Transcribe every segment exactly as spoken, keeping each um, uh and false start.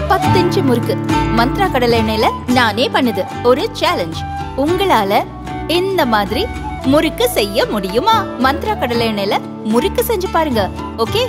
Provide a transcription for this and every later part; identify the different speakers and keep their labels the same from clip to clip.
Speaker 1: பத்து இன்ச்சு முறுக்கு மந்த்ரா கடலை எண்ணெயில நானே பண்ணுது ஒரு சேலஞ்ச். உங்களால இந்த மாதிரி முறுக்கு செய்ய முடியுமா? மந்த்ரா கடலை எண்ணெயில முறுக்கு செஞ்சு பாருங்க. ஓகே.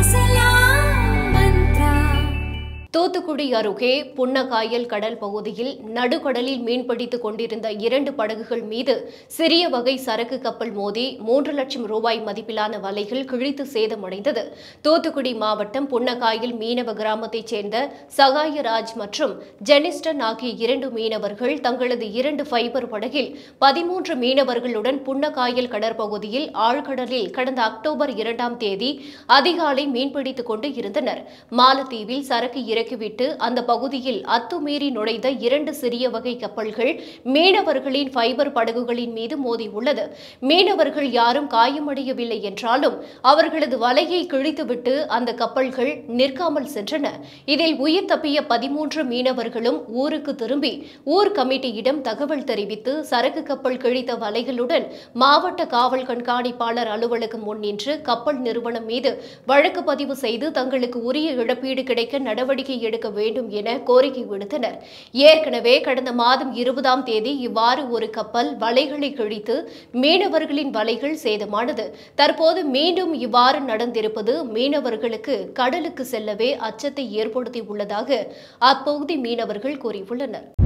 Speaker 2: தூத்துக்குடி அருகே புன்னகாயல் கடல் பகுதியில் நடுக்கடலில் மீன்பிடித்துக் கொண்டிருந்த இரண்டு படகுகள் மீது சிறிய வகை சரக்கு கப்பல் மோதி மூன்று லட்சம் ரூபாய் மதிப்பிலான வலைகள் கிழித்து சேதமடைந்தது. தூத்துக்குடி மாவட்டம் புன்னகாயல் மீனவ கிராமத்தைச் சேர்ந்த சகாயராஜ் மற்றும் ஜெனிஸ்டன் ஆகிய இரண்டு மீனவர்கள் தங்களது இரண்டு ஃபைபர் படகில் பதிமூன்று மீனவர்களுடன் புன்னகாயல் கடற்பகுதியில் ஆழ்கடலில் கடந்த அக்டோபர் இரண்டாம் தேதி அதிகாலை மீன்பிடித்துக் கொண்டு இருந்தனர். மாலத்தீவில் சரக்கு இறக்கிவிட்டு அந்த பகுதியில் அத்துமீறி நுழைந்த இரண்டு சிறிய வகை கப்பல்கள் மீனவர்களின் ஃபைபர் படகுகளின் மீது மோதியுள்ளது. மீனவர்கள் யாரும் காயமடையவில்லை என்றாலும் அவர்களது வலையை கிழித்துவிட்டு அந்த கப்பல்கள் நிற்காமல் சென்றன. இதில் உயிர் தப்பிய பதிமூன்று மீனவர்களும் ஊருக்கு திரும்பி ஊர் கமிட்டியிடம் தகவல் தெரிவித்து சரக்கு கப்பல் கிழித்த வலைகளுடன் மாவட்ட காவல் கண்காணிப்பாளர் அலுவலகம் முன் நின்று கப்பல் நிறுவனம் மீது வழக்கு பதிவு செய்து தங்களுக்கு உரிய இழப்பீடு கிடைக்க நடவடிக்கை எடுக்க வேண்டும் என கோரிக்கை விடுத்தனர். ஏற்கனவே கடந்த மாதம் இருபதாம் தேதி இவ்வாறு ஒரு கப்பல் வலைகளை கிழித்து மீனவர்களின் வலைகள் சேதமானது. தற்போது மீண்டும் இவ்வாறு நடந்திருப்பது மீனவர்களுக்கு கடலுக்கு செல்லவே அச்சத்தை ஏற்படுத்தியுள்ளதாக அப்பகுதி மீனவர்கள் கூறியுள்ளனர்.